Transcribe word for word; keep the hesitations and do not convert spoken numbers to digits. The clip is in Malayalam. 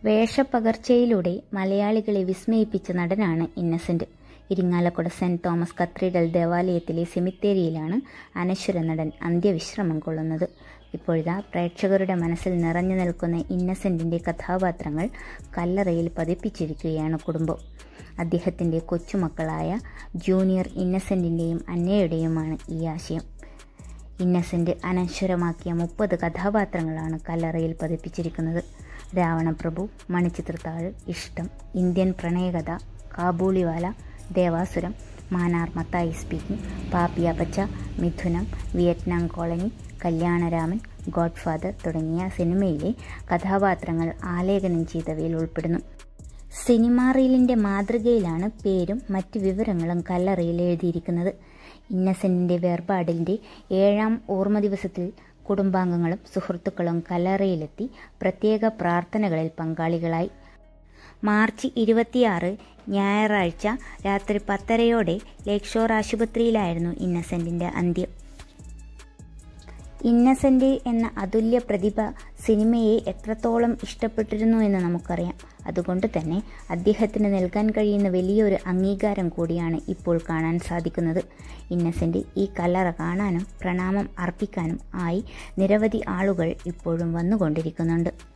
വേഷപ്പകർച്ചയിലൂടെ മലയാളികളെ വിസ്മയിപ്പിച്ച നടനാണ് Innocent. Irinjalakuda Saint Thomas cathedral ദേവാലയത്തിലെ സെമിത്തേരിയിലാണ് അനശ്വര നടൻ അന്ത്യവിശ്രമം കൊള്ളുന്നത്. ഇപ്പോഴിതാ പ്രേക്ഷകരുടെ മനസ്സിൽ നിറഞ്ഞു നിൽക്കുന്ന ഇന്നസെന്റിന്റെ കഥാപാത്രങ്ങൾ കല്ലറയിൽ പതിപ്പിച്ചിരിക്കുകയാണ് കുടുംബം. അദ്ദേഹത്തിന്റെ കൊച്ചുമക്കളായ ജൂനിയർ ഇന്നസെന്റിന്റെയും അന്നയുടെയുമാണ് ഈ ആശയം. ഇന്നസെന്റ് അനശ്വരമാക്കിയ മുപ്പത് കഥാപാത്രങ്ങളാണ് കല്ലറയിൽ പതിപ്പിച്ചിരിക്കുന്നത്. രാവണപ്രഭു, മണിച്ചിത്രത്താഴ്, ഇഷ്ടം, ഇന്ത്യൻ പ്രണയകഥ, കാബൂളിവാല, ദേവാസുരം, മാനാർ മത്തായി സ്പീക്കിംഗ്, പാപ്പിയ പച്ച, Midhunam, Vietnam colony, Kalyanaraman, Godfather തുടങ്ങിയ സിനിമയിലെ കഥാപാത്രങ്ങൾ ആലേഖനം ചെയ്തവയിൽ ഉൾപ്പെടുന്നു. സിനിമാ റീലിന്റെ മാതൃകയിലാണ് പേരും മറ്റ് വിവരങ്ങളും കല്ലറയിൽ എഴുതിയിരിക്കുന്നത്. ഇന്നസെന്റിന്റെ വേർപാടിന്റെ ഏഴാം ഓർമ്മ ദിവസത്തിൽ കുടുംബാംഗങ്ങളും സുഹൃത്തുക്കളും കല്ലറയിലെത്തി പ്രത്യേക പ്രാർത്ഥനകളിൽ പങ്കാളികളായി. മാർച്ച് ഇരുപത്തിയാറ് ഞായറാഴ്ച രാത്രി പത്തരയോടെ ലേക്ക് ഷോർ ആശുപത്രിയിലായിരുന്നു ഇന്നസെന്റിന്റെ അന്ത്യം. ഇന്നസെന്റ് എന്ന അതുല്യ പ്രതിഭ സിനിമയെ എത്രത്തോളം ഇഷ്ടപ്പെട്ടിരുന്നു എന്ന് നമുക്കറിയാം. അതുകൊണ്ട് തന്നെ അദ്ദേഹത്തിന് നൽകാൻ കഴിയുന്ന വലിയൊരു അംഗീകാരം കൂടിയാണ് ഇപ്പോൾ കാണാൻ സാധിക്കുന്നത്. ഇന്നസെന്റ് ഈ കല്ലറ കാണാനും പ്രണാമം അർപ്പിക്കാനും ആയി നിരവധി ആളുകൾ ഇപ്പോഴും വന്നുകൊണ്ടിരിക്കുന്നുണ്ട്.